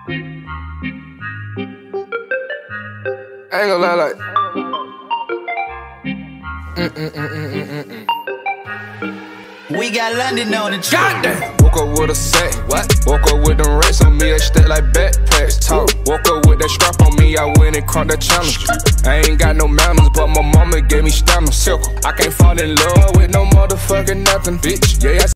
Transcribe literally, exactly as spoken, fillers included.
I ain't gonna lie, like. Mm -mm -mm -mm -mm -mm. We got London on the track. Goddamn. Woke up with a sack. What? Woke up with them racks on me, they stack like backpacks. Talk. Woke up with that strap on me, I went and caught that challenge. I ain't got no manners, but my mama gave me stamina. Circle. I can't fall in love with no motherfucking nothing, bitch. Yeah, I